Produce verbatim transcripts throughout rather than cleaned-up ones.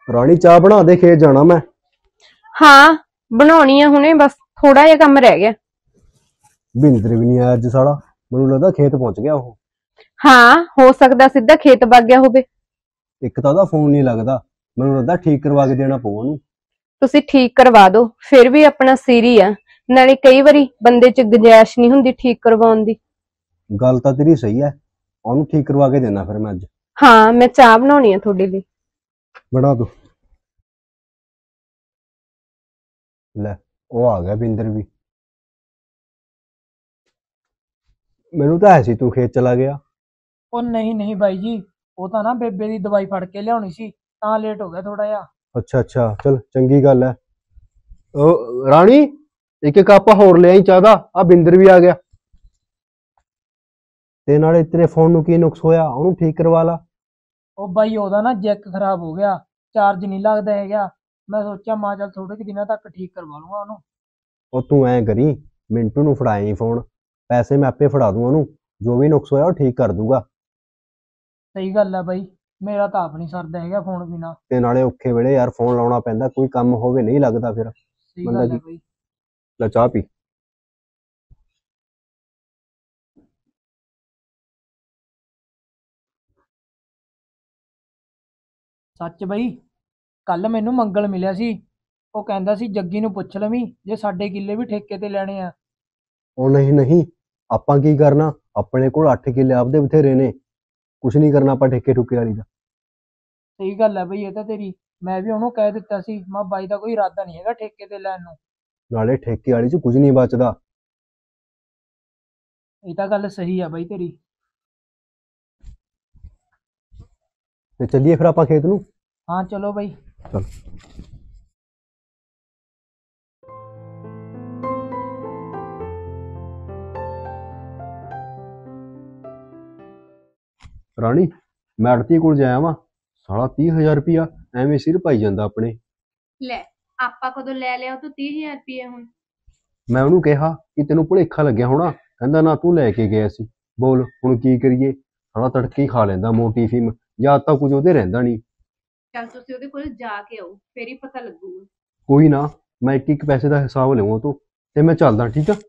रानी चाह बना दे, खेत जाना मैं। हाँ बनानी है हुणे, बस थोड़ा जिहा काम रह गया। बिंदर भी नहीं आया अज साला, मैनूं लगदा खेत पहुंच गया वो। हाँ हो सकदा सीधा खेत वग गया होवे। एक तां ओहदा फोन नहीं लगदा, मैनूं लगदा ठीक करवा के देना पਊ ਉਹਨੂੰ। ਤੁਸੀਂ ठीक करवा दो, फिर भी अपना सिर ही आ। नाले कई बारी बंदे च गुंजाइश नहीं हुंदी ठीक करवाउण दी। गल तां तेरी सही है, ਉਹਨੂੰ ठीक करवा के देना फिर मैं अज। हाँ मैं चाह बनाउणी है थोड़े लिए। बना दो। ले ਉਹ आ गया बिंदर भी। ਮੈਨੂੰ ਤਾਂ ਐ ਸੀ ਤੂੰ ਖੇਤ ਚਲਾ ਗਿਆ। ਉਹ ਨਹੀਂ ਨਹੀਂ ਬਾਈ ਜੀ, ਉਹ ਤਾਂ ਨਾ ਬੇਬੇ ਦੀ ਦਵਾਈ ਫੜ ਕੇ ਲਿਆਉਣੀ ਸੀ, ਤਾਂ ਲੇਟ ਹੋ ਗਿਆ ਥੋੜਾ ਜਿਹਾ। ਅੱਛਾ ਅੱਛਾ, ਚਲ ਚੰਗੀ ਗੱਲ ਹੈ। ਉਹ ਰਾਣੀ, ਇੱਕ ਕੱਪ ਹੋਰ ਲੈ ਆਈ ਚਾਹ ਦਾ, ਆ ਬਿੰਦਰ ਵੀ ਆ ਗਿਆ। ਤੇ ਨਾਲੇ ਤੇਰੇ ਫੋਨ ਨੂੰ ਕੀ ਨੁਕਸ ਹੋਇਆ, ਉਹਨੂੰ ਠੀਕ ਕਰਵਾ ਲਾ। ਉਹ ਬਾਈ ਉਹਦਾ ਨਾ ਜੈਕ ਖਰਾਬ ਹੋ ਗਿਆ, ਚਾਰਜ ਨਹੀਂ ਲੱਗਦਾ ਹੈਗਾ। ਮੈਂ ਸੋਚਿਆ ਮਾਂ ਚੱਲ ਥੋੜੇ ਕੁ ਦਿਨਾਂ ਤੱਕ ਠੀਕ ਕਰਵਾ ਲੂੰਗਾ ਉਹਨੂੰ। ਉਹ ਤੂੰ ਐਂ ਕਰੀ, ਮਿੰਟੂ ਨੂੰ ਫੜਾਈ ਫੋਨ, ਪੈਸੇ ਮੈਂ ਆਪੇ ਫੜਾ ਦੂੰ ਉਹਨੂੰ, ਜੋ ਵੀ ਨੁਕਸ ਹੋਇਆ ਉਹ ਠੀਕ ਕਰ ਦੂਗਾ। ਸਹੀ ਗੱਲ ਹੈ ਬਾਈ, ਮੇਰਾ ਤਾਂ ਆਪ ਨਹੀਂ ਸਰਦਾ ਹੈਗਾ ਫੋਨ ਬਿਨਾ। ਤੇ ਨਾਲੇ ਔਖੇ ਵੇਲੇ ਯਾਰ ਫੋਨ ਲਾਉਣਾ ਪੈਂਦਾ, ਕੋਈ ਕੰਮ ਹੋਵੇ ਨਹੀਂ ਲੱਗਦਾ ਫਿਰ ਸਹੀ ਬੰਦਾ ਗੱਲ ਹੈ ਕੀ। ਬਾਈ। ਲੈ ਚਾਹ ਪੀ। ਸੱਚ ਬਾਈ, ਕੱਲ ਮੈਨੂੰ ਮੰਗਲ ਮਿਲਿਆ ਸੀ, ਉਹ ਕਹਿੰਦਾ ਸੀ ਜੱਗੀ ਨੂੰ ਪੁੱਛ ਲਵੀਂ ਜੇ ਸਾਡੇ ਕਿੱਲੇ ਵੀ ਠੇਕੇ ਤੇ ਲੈਣੇ ਆ। ਉਹ ਨਹੀਂ ਨਹੀਂ, ਆਪਾਂ ਕੀ ਕਰਨਾ, ਆਪਣੇ ਕੋਲ ਅੱਠ ਕਿੱਲੇ ਆਪਦੇ ਬਥੇਰੇ ਨੇ, ਕੁਛ ਨਹੀਂ ਕਰਨਾ ਆਪਾਂ ਠੇਕੇ ਠੁਕੇ ਵਾਲੀ ਦਾ। ਸਹੀ ਗੱਲ ਹੈ ਬਈ, ਇਹ ਤਾਂ ਤੇਰੀ, ਮੈਂ ਵੀ ਉਹਨੂੰ ਕਹਿ ਦਿੱਤਾ ਸੀ, ਮੈਂ ਬਾਈ ਦਾ ਕੋਈ ਇਰਾਦਾ ਨਹੀਂ ਹੈਗਾ ਠੇਕੇ ਤੇ ਲੈਣ ਨੂੰ। ਨਾਲੇ ਠੇਕੇ ਵਾਲੀ ਚ ਕੁਝ ਨਹੀਂ ਬਚਦਾ। ਇਹ ਤਾਂ ਗੱਲ ਸਹੀ ਆ ਬਾਈ ਤੇਰੀ। ਤੇ ਚੱਲੀਏ ਫਿਰ ਆਪਾਂ ਖੇਤ ਨੂੰ। ਹਾਂ ਚਲੋ ਬਾਈ। ਚਲ। ਰਾਣੀ, ਮੈਂ ਆੜਤੀ ਕੋਲ ਜਾਇਆ ਵਾਂ, ਸਾਲਾ ਤੀਹ ਹਜ਼ਾਰ ਰੁਪਇਆ ਐਵੇਂ ਸਿਰ ਪਾਈ ਜਾਂਦਾ ਆਪਣੇ। ਲੈ ਆਪਾਂ ਕਦੋਂ ਲੈ ਲਿਆ ਉਹ ਤੋਂ ਤੀਹ ਹਜ਼ਾਰ ਰੁਪਏ ਹੁਣ। ਮੈਂ ਉਹਨੂੰ ਕਿਹਾ ਕਿ ਤੈਨੂੰ ਭੁਲੇਖਾ ਲੱਗਿਆ ਹੋਣਾ, ਕਹਿੰਦਾ ਨਾ ਤੂੰ ਲੈ ਕੇ ਗਿਆ ਸੀ। ਬੋਲ ਹੁਣ ਕੀ ਕਰੀਏ, ਸਾਲਾ ਤੜਕੇ ਹੀ ਖਾ ਲੈਂਦਾ ਮੋਟੀ ਫੀਮ, ਜਾਂ ਤਾਂ ਕੁਝ ਉਹਦੇ ਰਹਿੰਦਾ ਨਹੀਂ। ਚੱਲ ਤੁਸੀਂ ਉਹਦੇ ਕੋਲ ਜਾ ਕੇ ਆਓ, ਫੇਰ ਹੀ ਪਤਾ ਲੱਗੂਗਾ। ਕੋਈ ਨਾ, ਮੈਂ ਇੱਕ ਇੱਕ ਪੈਸੇ ਦਾ ਹਿਸਾਬ ਲਵਾਂ ਤੂੰ, ਤੇ ਮੈਂ ਚੱਲਦਾ, ਠੀਕ ਆ।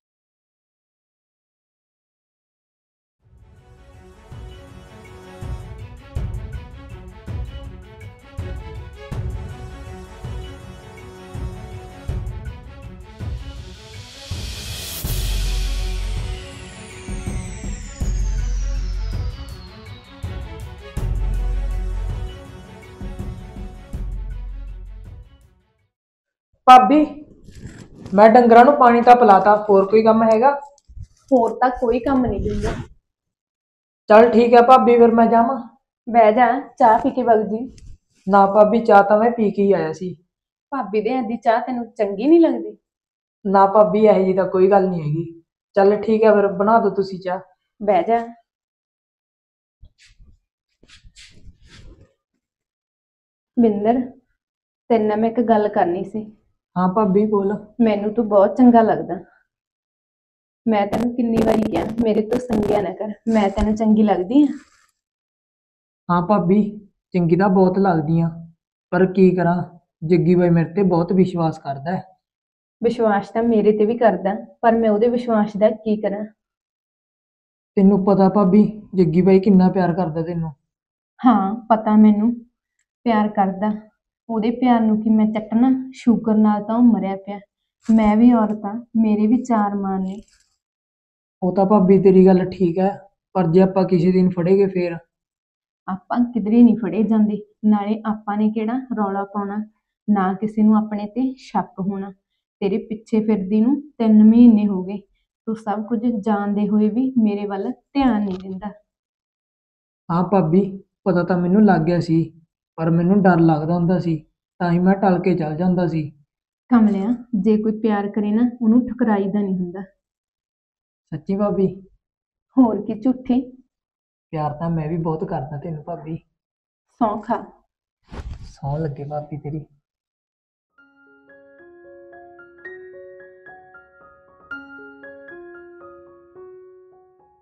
ਭਾਬੀ, ਮੈਂ ਡੰਗਰਾਂ ਨੂੰ ਪਾਣੀ ਤਾਂ ਪਿਲਾਤਾ, ਹੋਰ ਕੋਈ ਕੰਮ ਹੈਗਾ? ਹੋਰ ਤਾਂ ਕੋਈ ਕੰਮ ਨਹੀਂ ਦਿੰਦਾ। ਚੱਲ ਠੀਕ ਹੈ ਭਾਬੀ, ਫਿਰ ਮੈਂ ਜਾਵਾਂ। ਬਹਿ ਜਾ, ਚਾਹ ਪੀ ਕੇ ਵਗ ਜੀ। ਨਾ ਭਾਬੀ, ਚਾਹ ਤਾਂ ਮੈਂ ਪੀ ਕੇ ਹੀ ਆਇਆ ਸੀ। ਭਾਬੀ ਦੇ ਹੱਥ ਦੀ ਚਾਹ ਤੈਨੂੰ ਚੰਗੀ ਨਹੀਂ ਲੱਗਦੀ? ਨਾ ਭਾਬੀ, ਇਹੋ ਜਿਹੀ ਤਾਂ ਕੋਈ ਗੱਲ ਨਹੀਂ ਹੈਗੀ। ਚੱਲ ਠੀਕ ਹੈ, ਫਿਰ ਬਣਾ ਦਿਓ ਤੁਸੀਂ ਚਾਹ। ਬਹਿ ਜਾ। ਬਿੰਦਰ, ਤੇਰੇ ਨਾਲ ਮੈਂ ਇੱਕ ਗੱਲ ਕਰਨੀ ਸੀ। ਹਾਂ ਭਾਬੀ ਬੋਲ। ਮੈਨੂੰ ਤੂੰ ਬਹੁਤ ਚੰਗਾ ਲੱਗਦਾ। ਮੈਂ ਤੈਨੂੰ ਕਿੰਨੀ ਵਾਰੀ ਕਿਹਾ ਮੇਰੇ ਤੋਂ ਸੰਗਿਆ ਨਾ ਕਰ, ਮੈਂ ਤੈਨੂੰ ਚੰਗੀ ਲੱਗਦੀ ਆ? ਹਾਂ ਭਾਬੀ, ਚੰਗੀ ਤਾਂ ਬਹੁਤ ਲੱਗਦੀ ਆ, ਪਰ ਕੀ ਕਰਾਂ, ਜੱਗੀ ਬਾਈ ਮੇਰੇ ਤੇ ਬਹੁਤ ਵਿਸ਼ਵਾਸ ਕਰਦਾ ਹੈ। ਵਿਸ਼ਵਾਸ ਤਾਂ ਮੇਰੇ ਤੇ ਵੀ ਕਰਦਾ, ਪਰ ਮੈਂ ਉਹਦੇ ਵਿਸ਼ਵਾਸ ਦਾ ਕੀ ਕਰਾਂ? ਤੈਨੂੰ ਪਤਾ ਭਾਬੀ, ਜੱਗੀ ਬਾਈ ਕਿੰਨਾ ਪਿਆਰ ਕਰਦਾ ਤੈਨੂੰ। ਹਾਂ ਪਤਾ ਮੈਨੂੰ, ਪਿਆਰ ਕਰਦਾ। ਉਹਦੇ ਪਿਆਰ ਨੂੰ ਕਿ ਮੈਂ ਚੱਟਣਾ? ਸ਼ੂਗਰ ਨਾਲ ਤਾਂ ਉਹ ਮਰਿਆ ਪਿਆ। ਮੈਂ ਵੀ ਔਰਤ ਆ, ਮੇਰੇ ਵੀ ਚਾਰ ਮਾਂ ਨੇ। ਉਹ ਤਾਂ ਭਾਬੀ ਤੇਰੀ ਗੱਲ ਠੀਕ ਹੈ, ਪਰ ਜੇ ਆਪਾਂ ਕਿਸੇ ਦਿਨ ਫੜੇ ਗਏ ਫੇਰ? ਆਪਾਂ ਕਿਧਰੇ ਨਹੀਂ ਫੜੇ ਜਾਂਦੇ, ਨਾਲੇ ਆਪਾਂ ਨੇ ਕਿਹੜਾ ਰੌਲਾ ਪਾਉਣਾ, ਨਾ ਕਿਸੇ ਨੂੰ ਆਪਣੇ ਤੇ ਸ਼ੱਕ ਹੋਣਾ। ਤੇਰੇ ਪਿੱਛੇ ਫਿਰਦੀ ਨੂੰ ਤਿੰਨ ਮਹੀਨੇ ਹੋ ਗਏ, ਤੂੰ ਸਭ ਕੁਝ ਜਾਣਦੇ ਹੋਏ ਵੀ ਮੇਰੇ ਵੱਲ ਧਿਆਨ ਨਹੀਂ ਦਿੰਦਾ। ਹਾਂ ਭਾਬੀ, ਪਤਾ ਤਾਂ ਮੈਨੂੰ ਲੱਗ ਗਿਆ ਸੀ, ਪਰ ਮੈਨੂੰ ਡਰ ਲੱਗਦਾ ਹੁੰਦਾ ਸੀ, ਤਾਂ ਹੀ ਮੈਂ ਟਲ ਕੇ ਚੱਲ ਜਾਂਦਾ ਸੀ। ਕਮਲਿਆ, ਜੇ ਕੋਈ ਪਿਆਰ ਕਰੇ ਨਾ ਉਹਨੂੰ ਠੁਕਰਾਈਦਾ ਨਹੀਂ ਹੁੰਦਾ। ਸੱਚੀ ਭਾਬੀ? ਹੋਰ ਕੀ ਝੂਠੀ? ਪਿਆਰ ਤਾਂ ਮੈਂ ਵੀ ਬਹੁਤ ਕਰਦਾ ਤੈਨੂੰ ਭਾਬੀ। ਸੌਂ ਖਾ। ਸੌਂ ਲੱਗੇ ਭਾਬੀ ਤੇਰੀ।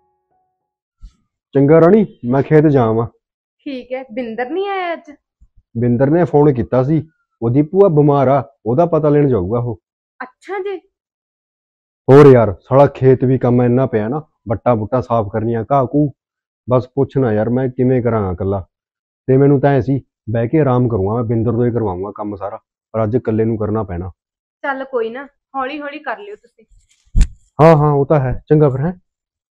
ਚੰਗਾ ਰਾਣੀ, ਮੈਂ ਖੇਤ ਜਾਵਾਂ। ਠੀਕ ਹੈ। ਬਿੰਦਰ ਨਹੀਂ ਆਇਆ ਅੱਜ? ਬਿੰਦਰ ਨੇ ਫੋਨ ਕੀਤਾ ਸੀ, ਉਹਦੀ ਭੂਆ ਬਿਮਾਰ ਆ, ਉਹਦਾ ਪਤਾ ਲੈਣ ਜਾਊਗਾ ਉਹ। ਅੱਛਾ ਜੀ। ਹੋਰ ਯਾਰ ਸਾਲਾ ਖੇਤ ਵੀ ਕੰਮ ਇੰਨਾ ਪਿਆ ਨਾ, ਵੱਟਾ ਬੁੱਟਾ ਸਾਫ਼ ਕਰਨੀਆਂ, ਘਾਹ ਘੂ, ਬਸ ਪੁੱਛਣਾ ਯਾਰ ਮੈਂ ਕਿਵੇਂ ਕਰਾਂਗਾ ਇਕੱਲਾ। ਤੇ ਮੈਨੂੰ ਤਾਂ ਐ ਸੀ ਬਹਿ ਕੇ ਆਰਾਮ ਕਰੂੰਗਾ, ਮੈਂ ਬਿੰਦਰ ਤੋਂ ਹੀ ਕਰਵਾਉਂਗਾ ਕੰਮ ਸਾਰਾ, ਪਰ ਅੱਜ ਇਕੱਲੇ ਨੂੰ ਕਰਨਾ ਪੈਣਾ। ਚੱਲ ਕੋਈ ਨਾ, ਹੌਲੀ ਹੌਲੀ ਕਰ ਲਿਓ ਤੁਸੀਂ। ਹਾਂ ਹਾਂ ਉਹ ਤਾਂ ਹੈ, ਚੰਗਾ ਫਿਰ ਹੈ।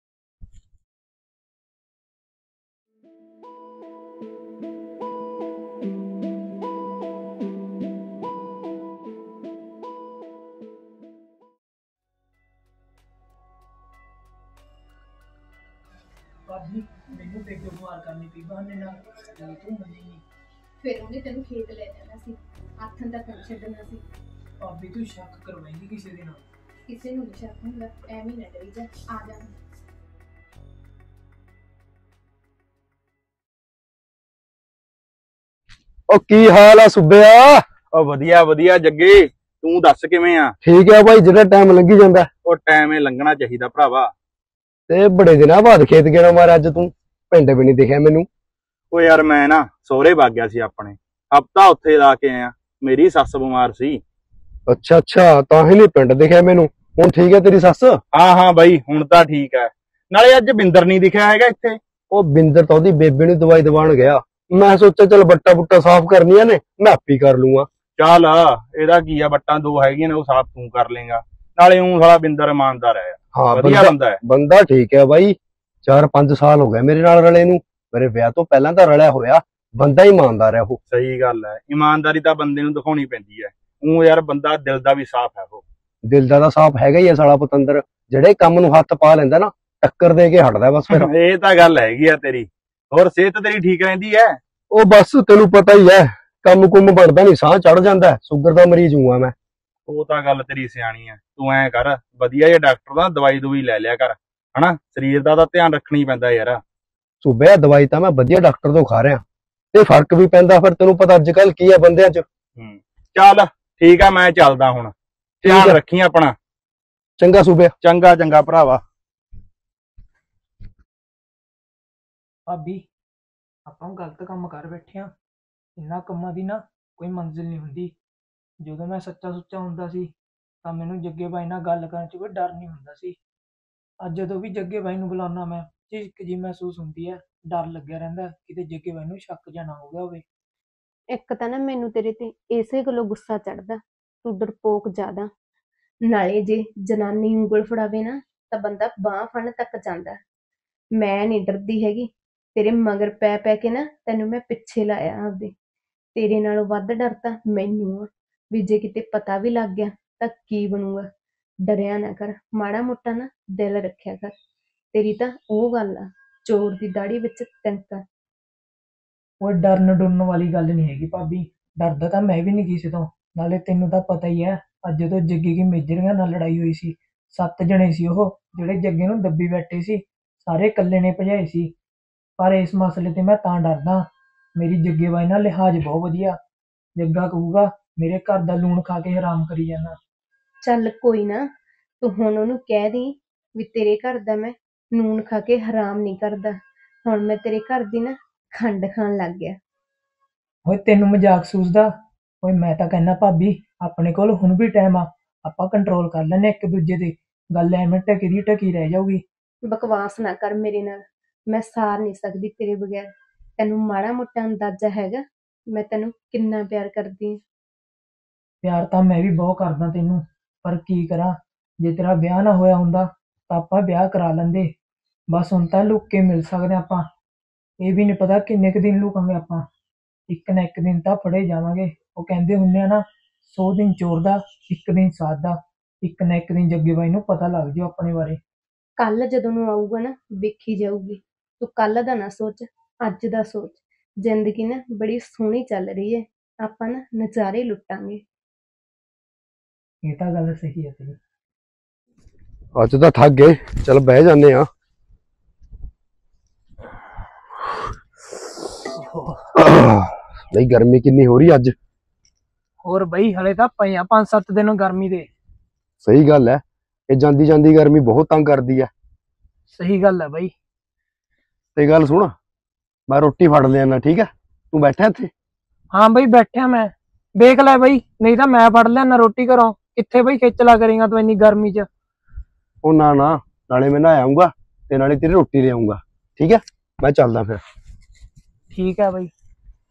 ਭਾਬੀ ਮੈਨੂੰ ਪੇਟੋਂ ਮਾਰ ਕਰਨੀ ਪਈ ਬਹਾਨੇ ਨਾਲ, ਤੇ ਤੂੰ ਮੰਨੀ ਨਹੀਂ। ਫਿਰ ਉਹਨੇ ਤੈਨੂੰ ਖੇਤ ਲੈ ਜਾਣਾ ਸੀ, ਆਥਣ ਤੱਕ ਨਹੀਂ ਛੱਡਣਾ ਸੀ। ਭਾਬੀ ਤੂੰ ਸ਼ੱਕ ਕਰਵਾਏਂਗੀ ਕਿਸੇ ਦੇ ਨਾਲ? ਕਿਸੇ ਨੂੰ ਨਹੀਂ ਸ਼ੱਕ ਹੁੰਦਾ, ਐਵੇਂ ਨਾ ਡਰੀ ਜਾ, ਆ ਜਾ। ਉਹ ਕੀ ਹਾਲ ਆ ਸੁੱਬਿਆ? ਉਹ ਵਧੀਆ ਵਧੀਆ ਜੱਗੇ, ਤੂੰ ਦੱਸ ਕਿਵੇਂ ਆ? ਠੀਕ ਆ ਭਾਈ, ਜਿਹੜਾ ਟਾਈਮ ਲੰਘੀ ਜਾਂਦਾ। ਉਹ ਟਾਈਮ ਏ ਲੰਘਣਾ ਚਾਹੀਦਾ ਭਰਾਵਾ। ਤੇ ਬੜੇ ਦਿਨਾਂ ਬਾਅਦ ਖੇਤ ਗੇੜਾ ਮਾਰਿਆ ਅੱਜ ਤੂੰ, ਪਿੰਡ ਵੀ ਨਹੀਂ ਦਿਖਿਆ ਮੈਨੂੰ। ਉਹ ਯਾਰ ਮੈਂ ਨਾ ਸਹੁਰੇ ਵਗ ਗਿਆ ਸੀ ਆਪਣੇ, ਹਫਤਾ ਉੱਥੇ ਲਾ ਕੇ ਆਇਆ, ਮੇਰੀ ਸੱਸ ਬਿਮਾਰ ਸੀ। ਅੱਛਾ ਅੱਛਾ, ਤਾਂ ਹੀ ਨਹੀਂ ਪਿੰਡ ਦਿਖਿਆ ਮੈਨੂੰ। ਹੁਣ ਠੀਕ ਹੈ ਤੇਰੀ ਸੱਸ? ਹਾਂ ਹਾਂ ਬਾਈ, ਹੁਣ ਤਾਂ ਠੀਕ ਹੈ। ਨਾਲੇ ਅੱਜ ਬਿੰਦਰ ਨਹੀਂ ਦਿਖਿਆ ਹੈਗਾ ਇੱਥੇ। ਉਹ ਬਿੰਦਰ ਤਾਂ ਉਹਦੀ ਬੇਬੇ ਨੂੰ ਦਵਾਈ ਦਵਾਉਣ ਗਿਆ, ਮੈਂ ਸੋਚਿਆ ਚੱਲ ਬੱਟਾ ਬੁੱਟਾ ਸਾਫ਼ ਕਰਨੀਆਂ ਨੇ, ਮੈਂ ਆਪੀ ਕਰ ਲੂੰਗਾ। ਚੱਲ ਇਹਦਾ ਕੀ ਆ, ਬੱਟਾਂ ਦੋ ਹੈਗੀਆਂ ਨੇ, ਉਹ ਸਾਫ਼ ਤੂੰ ਕਰ ਲੇਗਾ। ਨਾਲੇ ਉਹ ਸਾਲਾ ਬਿੰਦਰ ਇਮਾਨਦਾਰ ਹੈ, ਹਾਂ ਵਧੀਆ ਬੰਦਾ ਬੰਦਾ ਹੈ। ਬੰਦਾ ਠੀਕ ਹੈ ਬਾਈ, ਚਾਰ ਪੰਜ ਸਾਲ ਹੋ ਗਏ ਮੇਰੇ ਨਾਲ ਰਲੇ ਨੂੰ, ਮੇਰੇ ਵਿਆਹ ਤੋਂ ਪਹਿਲਾਂ ਤਾਂ ਰਲਿਆ ਹੋਇਆ, ਬੰਦਾ ਹੀ ਇਮਾਨਦਾਰ ਹੈ ਉਹ। ਸਹੀ ਗੱਲ ਹੈ, ਇਮਾਨਦਾਰੀ ਤਾਂ ਬੰਦੇ ਨੂੰ ਦਿਖਾਉਣੀ ਪੈਂਦੀ ਹੈ। ਉਹ ਯਾਰ ਬੰਦਾ ਦਿਲ ਦਾ ਵੀ ਸਾਫ਼ ਹੈ ਉਹ। ਦਿਲ ਦਾ ਤਾਂ ਸਾਫ਼ ਹੈਗਾ ਹੀ ਹੈ ਸਾਲਾ ਪਤੰਦਰ, ਜਿਹੜੇ ਕੰਮ ਨੂੰ ਹੱਥ ਪਾ ਲੈਂਦਾ ਨਾ, ਟੱਕਰ ਦੇ ਕੇ ਹਟਦਾ ਬਸ ਫਿਰ। ਇਹ ਤਾਂ ਗੱਲ ਹੈਗੀ ਆ ਤੇਰੀ। ਹੋਰ ਸਿਹਤ ਤੇਰੀ ਠੀਕ ਰਹਿੰਦੀ ਹੈ? ਉਹ ਬਸ ਤੈਨੂੰ ਪਤਾ ਹੀ ਹੈ, ਕੰਮ ਕੁੰਮ ਬਣਦਾ ਨਹੀਂ, ਸਾਹ ਚੜ ਜਾਂਦਾ, ਸ਼ੂਗਰ ਦਾ ਮਰੀਜ਼ ਹੂੰ ਮੈਂ। ਉਹ ਤਾਂ ਗੱਲ ਤੇਰੀ ਸਿਆਣੀ ਹੈ। ਤੂੰ ਐਂ ਕਰ, ਵਧੀਆ ਜਿਹੇ ਡਾਕਟਰ ਦਾ ਦਵਾਈ ਦਵਾਈ ਲੈ ਲਿਆ ਕਰ, ਹਨਾ, ਸਰੀਰ ਦਾ ਤਾਂ ਧਿਆਨ ਰੱਖਣਾ ਹੀ ਪੈਂਦਾ ਯਾਰ। ਸੁਬਿਆ ਦਵਾਈ ਤਾਂ ਮੈਂ ਵਧੀਆ ਡਾਕਟਰ ਤੋਂ ਖਾ ਰਿਹਾ, ਤੇ ਫਰਕ ਵੀ ਪੈਂਦਾ। ਫਿਰ ਤੈਨੂੰ ਪਤਾ ਅੱਜ ਕੱਲ ਕੀ ਹੈ ਬੰਦਿਆਂ 'ਚ। ਹੂੰ ਚੱਲ ਠੀਕ ਆ, ਮੈਂ ਚੱਲਦਾ ਹੁਣ, ਧਿਆਨ ਰੱਖੀ ਆਪਣਾ। ਚੰਗਾ ਸੁਬਿਆ। ਚੰਗਾ ਚੰਗਾ ਭਰਾਵਾ। ਭਾਬੀ ਆਪਾਂ ਗਲਤ ਕੰਮ ਕਰ ਬੈਠੇ ਆ, ਇਹਨਾਂ ਕੰਮਾਂ ਦੀ ਨਾ ਕੋਈ ਮੰਜ਼ਿਲ ਨਹੀਂ ਹੁੰਦੀ। ਜਦੋਂ ਮੈਂ ਸੱਚਾ ਸੁੱਚਾ ਹੁੰਦਾ ਸੀ ਤਾਂ ਮੈਨੂੰ ਜੱਗੇ ਬਾਈ ਨਾਲ ਗੱਲ ਕਰਨ 'ਚ ਕੋਈ ਡਰ ਨਹੀਂ ਹੁੰਦਾ ਸੀ। ਅੱਜ ਜਦੋਂ ਵੀ ਜੱਗੇ ਬਾਈ ਨੂੰ ਬੁਲਾਉਣਾ ਮੈਂ ਝਿਜਕ ਜੀ ਮਹਿਸੂਸ ਹੁੰਦੀ ਹੈ, ਡਰ ਲੱਗਿਆ ਰਹਿੰਦਾ ਕਿਤੇ ਜੱਗੇ ਬਾਈ ਨੂੰ ਸ਼ੱਕ ਜਾਂ ਨਾ ਹੋ ਗਿਆ ਹੋਵੇ। ਇੱਕ ਤਾਂ ਨਾ ਮੈਨੂੰ ਤੇਰੇ ਤੇ ਇਸੇ ਗੱਲੋਂ ਗੁੱਸਾ ਚੜਦਾ, ਤੂੰ ਡਰਪੋਕ ਜ਼ਿਆਦਾ। ਨਾਲੇ ਜੇ ਜਨਾਨੀ ਉਂਗਲ ਫੜਾਵੇ ਨਾ ਤਾਂ ਬੰਦਾ ਬਾਂਹ ਫੜਨ ਤੱਕ ਜਾਂਦਾ। ਮੈਂ ਨਹੀਂ ਡਰਦੀ ਹੈਗੀ, ਤੇਰੇ ਮਗਰ ਪੈ ਪੈ ਕੇ ਨਾ ਤੈਨੂੰ ਮੈਂ ਪਿੱਛੇ ਲਾਇਆ ਆਪਦੇ। ਤੇਰੇ ਨਾਲੋਂ ਵੱਧ ਡਰ ਤਾਂ ਮੈਨੂੰ ਆ, ਵੀ ਜੇ ਕਿਤੇ ਪਤਾ ਵੀ ਲੱਗ ਗਿਆ ਤਾਂ ਕੀ ਬਣੂਗਾ। ਡਰਿਆ ਨਾ ਕਰ, ਮਾੜਾ ਮੋਟਾ ਨਾ ਦਿਲ ਰੱਖਿਆ ਕਰ। ਤੇਰੀ ਤਾਂ ਉਹ ਗੱਲ ਆ, ਚੋਰ ਦੀ ਦਾੜੀ ਵਿੱਚ ਤਿਣਕਾ। ਉਹ ਡਰਨ ਡੁਰਨ ਵਾਲੀ ਗੱਲ ਨਹੀਂ ਹੈਗੀ ਭਾਬੀ, ਡਰਦਾ ਤਾਂ ਮੈਂ ਵੀ ਨਹੀਂ ਕਿਸੇ ਤੋਂ। ਨਾਲੇ ਤੈਨੂੰ ਤਾਂ ਪਤਾ ਹੀ ਹੈ, ਅੱਜ ਜਦੋਂ ਜੱਗੇ ਕੀ ਮੇਜਰੀਆਂ ਨਾਲ ਲੜਾਈ ਹੋਈ ਸੀ, ਸੱਤ ਜਣੇ ਸੀ ਉਹ ਜਿਹੜੇ ਜੱਗੇ ਨੂੰ ਦੱਬੀ ਬੈਠੇ ਸੀ, ਸਾਰੇ ਇਕੱਲੇ ਨੇ ਭਜਾਏ ਸੀ। ਪਰ ਇਸ ਮਸਲੇ ਤੇ ਮੈਂ ਤਾਂ ਡਰਦਾ, ਮੇਰੀ ਜੱਗੇ ਬਾਈ ਨਾਲ ਲਿਹਾਜ਼ ਬਹੁਤ ਵਧੀਆ। ਜੱਗਾ ਕਹੂਗਾ ਮੇਰੇ ਘਰ ਦਾ ਲੂਣ ਖਾ ਕੇ ਹਰਾਮ ਕਰੀ ਜਾਂਦਾ। ਚੱਲ ਕੋਈ ਨਾ, ਤੂੰ ਹੁਣ ਉਹਨੂੰ ਕਹਿ ਦੀ ਵੀ ਤੇਰੇ ਘਰ ਦਾ ਮੈਂ ਨੂਨ ਖਾ ਕੇ ਹਰਾਮ ਨਹੀਂ ਕਰਦਾ, ਹੁਣ ਮੈਂ ਤੇਰੇ ਘਰ ਦੀ ਨਾ ਖੰਡ ਖਾਣ ਲੱਗ ਗਿਆ। ਓਏ ਤੈਨੂੰ ਮਜ਼ਾਕ ਸੂਝਦਾ? ਓਏ ਮੈਂ ਤਾਂ ਕਹਿੰਦਾ ਭਾਬੀ, ਆਪਣੇ ਕੋਲ ਹੁਣ ਵੀ ਟਾਈਮ ਆ, ਆਪਾਂ ਕੰਟਰੋਲ ਕਰ ਲੈਨੇ ਇੱਕ ਦੂਜੇ ਤੇ, ਗੱਲ ਐਵੇਂ ਟਕੀ ਦੀ ਟਕੀ ਰਹਿ ਜਾਊਗੀ। ਬਕਵਾਸ ਨਾ ਕਰ ਮੇਰੇ ਨਾਲ, ਮੈਂ ਸਾਰ ਨਹੀਂ ਸਕਦੀ ਤੇਰੇ ਬਗੈਰ। ਤੈਨੂੰ ਮਾੜਾ ਮੋਟਾ ਅੰਦਾਜ਼ਾ ਹੈਗਾ ਮੈਂ ਤੈਨੂੰ ਕਿੰਨਾ ਪਿਆਰ ਕਰਦੀ ਹਾਂ। ਪਿਆਰ ਤਾਂ ਮੈਂ ਵੀ ਬਹੁਤ ਕਰਦਾ ਤੈਨੂੰ, ਪਰ ਕੀ ਕਰਾਂ, ਜੇ ਤੇਰਾ ਵਿਆਹ ਨਾ ਹੋਇਆ ਹੁੰਦਾ ਤਾਂ ਆਪਾਂ ਵਿਆਹ ਕਰਾ ਲੈਂਦੇ। ਬਸ ਹੁਣ ਤਾਂ ਲੁੱਕ ਕੇ ਮਿਲ ਸਕਦੇ ਆਪਾਂ, ਇਹ ਵੀ ਨਹੀਂ ਪਤਾ ਕਿੰਨੇ ਕੁ ਦਿਨ ਲੁਕਾਂਗੇ ਆਪਾਂ। ਇੱਕ ਨਾ ਇੱਕ ਦਿਨ ਤਾਂ ਫੜੇ ਜਾਵਾਂਗੇ। ਉਹ ਕਹਿੰਦੇ ਹੁੰਦੇ ਆ ਨਾ, ਸੌ ਦਿਨ ਚੋਰ ਦਾ ਇੱਕ ਦਿਨ ਸਾਧ ਦਾ। ਇੱਕ ਨਾ ਇੱਕ ਦਿਨ ਜੱਗੇ ਬਾਈ ਨੂੰ ਪਤਾ ਲੱਗ ਜਾਊ ਆਪਣੇ ਬਾਰੇ। ਕੱਲ ਜਦੋਂ ਨੂੰ ਆਊਗਾ ਨਾ ਵੇਖੀ ਜਾਊਗੀ। ਤੂੰ ਕੱਲ ਦਾ ਨਾ ਸੋਚ, ਅੱਜ ਦਾ ਸੋਚ। ਜ਼ਿੰਦਗੀ ਨਾ ਬੜੀ ਸੋਹਣੀ ਚੱਲ ਰਹੀ ਹੈ, ਆਪਾਂ ਨਾ ਨਜ਼ਾਰੇ ਲੁੱਟਾਂਗੇ। ਇਹ ਤਾਂ ਗੱਲ ਸਹੀ ਹੈ ਤੇਰੀ। ਅੱਜ ਤਾਂ ਥੱਕ ਗਏ, ਚੱਲ ਬਹਿ ਜਾਂਦੇ ਆ। ਨਹੀਂ ਗਰਮੀ ਕਿੰਨੀ ਹੋ ਰਹੀ ਅੱਜ। ਹੋਰ ਬਈ ਹਲੇ ਤਾਂ ਪਏ ਆ ਪੰਜ ਸੱਤ ਦਿਨ ਗਰਮੀ ਦੇ। ਸਹੀ ਗੱਲ ਹੈ, ਇਹ ਜਾਂਦੀ ਜਾਂਦੀ ਗਰਮੀ ਬਹੁਤ ਤੰਗ ਕਰਦੀ ਹੈ। ਸਹੀ ਗੱਲ ਹੈ ਬਈ। ਤੇ ਗੱਲ ਸੁਣ, ਮੈਂ ਰੋਟੀ ਫੜ ਲਿਆਣਾ, ਠੀਕ ਹੈ? ਤੂੰ ਬੈਠਾ ਇੱਥੇ? ਹਾਂ ਬਈ ਬੈਠਿਆ ਮੈਂ। ਦੇਖ ਲੈ ਬਈ, ਨਹੀਂ ਤਾਂ ਮੈਂ ਫੜ ਲਿਆ ਨਾ ਰੋਟੀ ਘਰੋਂ। ਕਿੱਥੇ ਬਈ ਖੇਚਲਾ ਕਰੇਗਾ ਤੂੰ ਇੰਨੀ ਗਰਮੀ 'ਚ। ਉਹ ਨਾ ਨਾ, ਨਾਲੇ ਮੈਂ ਨਹਾ ਆਊਂਗਾ ਤੇ ਨਾਲੇ ਤੇਰੀ ਰੋਟੀ ਲੈ ਆਊਂਗਾ। ਠੀਕ ਹੈ, ਮੈਂ ਚੱਲਦਾ ਫਿਰ। ਠੀਕ ਹੈ ਬਈ।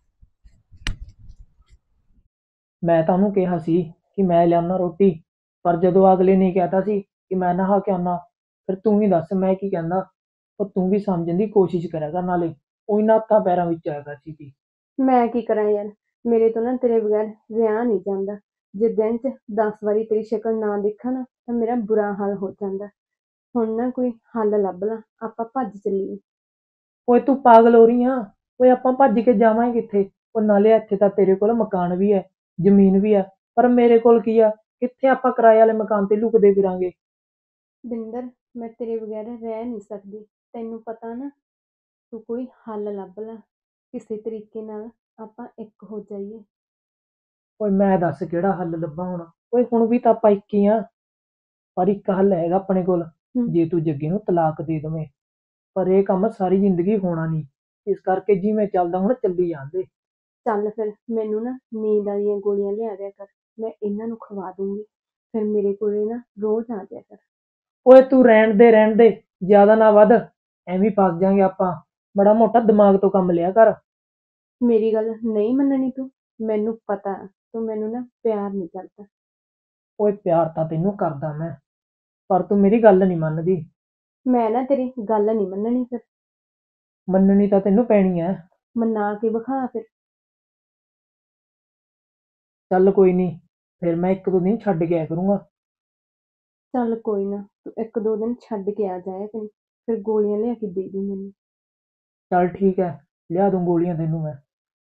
ਮੈਂ ਤਾਂ ਉਹਨੂੰ ਕਿਹਾ ਸੀ ਕਿ ਮੈਂ ਲਿਆਉਣਾ ਰੋਟੀ, ਪਰ ਜਦੋਂ ਅਗਲੇ ਨੇ ਕਹਿਤਾ ਸੀ ਕਿ ਮੈਂ ਨਹਾ ਕੇ ਆਉਣਾ, ਫਿਰ ਤੂੰ ਹੀ ਦੱਸ ਮੈਂ ਕੀ ਕਹਿੰਦਾ। ਪਰ ਤੂੰ ਵੀ ਸਮਝਣ ਦੀ ਕੋਸ਼ਿਸ਼ ਕਰਿਆ ਕਰ, ਨਾਲੇ ਉਹ ਨਾ ਹੱਥਾਂ ਪੈਰਾਂ ਵਿੱਚ ਆਇਆ ਕਰ ਸੀ। ਮੈਂ ਕੀ ਕਰਾਂ ਯਾਰ, ਮੇਰੇ ਤੋਂ ਨਾ ਤੇਰੇ ਬਗੈਰ ਰਿਹਾ ਨਹੀਂ ਜਾਂਦਾ। ਜੇ ਦਿਨ 'ਚ ਦਸ ਵਾਰੀ ਤੇਰੀ ਸ਼ਕਲ ਨਾ ਦੇਖਾਂ ਨਾ ਤਾਂ ਮੇਰਾ ਬੁਰਾ ਹਾਲ ਹੋ ਜਾਂਦਾ। ਹੁਣ ਨਾ ਕੋਈ ਹੱਲ ਲੱਭ ਲਾ, ਆਪਾਂ ਭੱਜ ਚੱਲੀਏ। ਓਏ ਤੂੰ ਪਾਗਲ ਹੋ ਰਹੀ ਆ? ਓਏ ਆਪਾਂ ਭੱਜ ਕੇ ਜਾਵਾਂਗੇ ਕਿੱਥੇ? ਉਹ ਨਾਲੇ ਇੱਥੇ ਤਾਂ ਤੇਰੇ ਕੋਲ ਮਕਾਨ ਵੀ ਹੈ, ਜ਼ਮੀਨ ਵੀ ਹੈ, ਪਰ ਮੇਰੇ ਕੋਲ ਕੀ ਆ? ਕਿੱਥੇ ਆਪਾਂ ਕਿਰਾਏ ਵਾਲੇ ਮਕਾਨ ਤੇ ਲੁਕਦੇ ਫਿਰਾਂਗੇ? ਬਿੰਦਰ, ਮੈਂ ਤੇਰੇ ਬਗੈਰ ਰਹਿ ਨਹੀਂ ਸਕਦੀ, ਤੈਨੂੰ ਪਤਾ ਨਾ। ਤੂੰ ਕੋਈ ਹੱਲ ਲੱਭ ਲਾ, ਕਿਸੇ ਤਰੀਕੇ ਨਾਲ ਆਪਾਂ ਇੱਕ ਹੋ ਜਾਈਏ। ਓਏ ਮੈਂ ਦੱਸ ਕਿਹੜਾ ਹੱਲ ਲੱਭਾਂ ਹੁਣ? ਓਏ ਹੁਣ ਵੀ ਤਾਂ ਆਪਾਂ ਇੱਕ ਹੀ ਆ। ਪਰ ਇੱਕ ਹੱਲ ਹੈਗਾ ਆਪਣੇ ਕੋਲ, ਹਮ। ਜੇ ਤੂੰ ਜੱਗੇ ਨੂੰ ਤਲਾਕ ਦੇ ਦੇਵੇਂ। ਪਰ ਇਹ ਕੰਮ ਸਾਰੀ ਜ਼ਿੰਦਗੀ ਹੋਣਾ ਨਹੀਂ, ਇਸ ਕਰਕੇ ਜਿਵੇਂ ਚੱਲਦਾ ਹੁਣ ਚੱਲੀ ਜਾਂਦੇ। ਚੱਲ ਫਿਰ, ਮੈਨੂੰ ਨਾ ਨੀਂਦ ਵਾਲੀਆਂ ਗੋਲੀਆਂ ਲਿਆ ਦਿਆ ਕਰ, ਮੈਂ ਇਹਨਾਂ ਨੂੰ ਖਵਾ ਦੂੰਗੀ। ਫਿਰ ਮੇਰੇ ਕੋਲੇ ਨਾ ਰੋਜ਼ ਆ ਜਾਇਆ ਕਰ। ਓਏ ਤੂੰ ਰਹਿਣ ਦੇ ਰਹਿਣ ਦੇ, ਜ਼ਿਆਦਾ ਨਾ ਵੱਧ, ਐਵੇਂ ਫਸ ਜਾਾਂਗੇ ਆਪਾਂ। ਬੜਾ ਮੋਟਾ ਦਿਮਾਗ ਤੋਂ ਕੰਮ ਲਿਆ ਕਰ। ਮੇਰੀ ਗੱਲ ਨਹੀਂ ਮੰਨਣੀ ਤੂੰ? ਮੈਨੂੰ ਪਤਾ ਤੂੰ ਮੈਨੂੰ ਨਾ ਪਿਆਰ ਨਹੀਂ ਕਰਦਾ। ਓਏ ਪਿਆਰ ਤਾਂ ਤੈਨੂੰ ਕਰਦਾ ਮੈਂ, ਪਰ ਤੂੰ ਮੇਰੀ ਗੱਲ ਨਹੀਂ ਮੰਨਦੀ। ਮੈਂ ਨਾ ਤੇਰੀ ਗੱਲ ਨਹੀਂ ਮੰਨਣੀ, ਫਿਰ ਮੰਨਣੀ ਤਾਂ ਤੈਨੂੰ ਪੈਣੀ ਐ। ਮਨਾ ਕੇ ਵਿਖਾ ਫਿਰ। ਚੱਲ ਕੋਈ ਨਹੀਂ, ਫਿਰ ਮੈਂ ਇੱਕ ਦੋ ਦਿਨ ਛੱਡ ਕੇ ਆਇਆ ਕਰੂੰਗਾ। ਚੱਲ ਕੋਈ ਨਾ, ਤੂੰ ਇੱਕ ਦੋ ਦਿਨ ਛੱਡ ਕੇ ਆ ਜਾਇਆ ਕਰੀਂ, ਫਿਰ ਗੋਲੀਆਂ ਲਿਆ ਕੇ ਦੇ ਦੀ ਮੈਨੂੰ। ਚੱਲ ਠੀਕ ਹੈ, ਲਿਆ ਦੂੰ ਗੋਲੀਆਂ ਤੈਨੂੰ ਮੈਂ।